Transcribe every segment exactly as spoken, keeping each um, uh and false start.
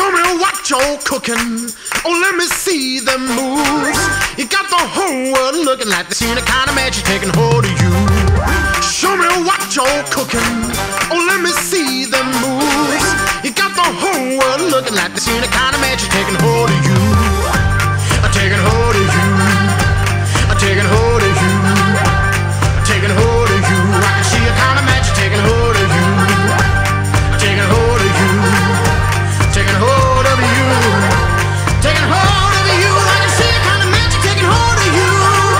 Show me what you're cooking. Oh, let me see them moves. You got the whole world looking like they seen a kind of magic taking hold of you. Show me what you're cooking. Oh, let me see them moves. You got the whole world looking like they seen a kind of magic taking hold of you. I'm taking hold of you. I'm taking hold of you. I'm taking hold of you. I can see a kind of magic taking hold of you. I'm taking hold of you. Taking hold of you. Taking hold of you. I can see a kind of magic taking hold of you.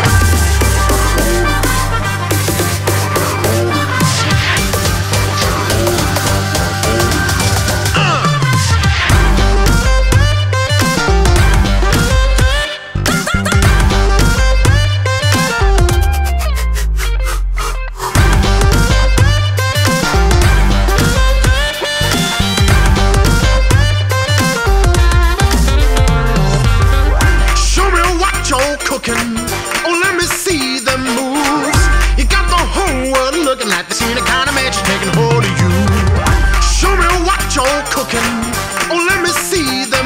Oh, let me see them moves. You got the whole world looking like they seen a kind of magic taking hold of you. Show me what you're cooking. Oh, let me see them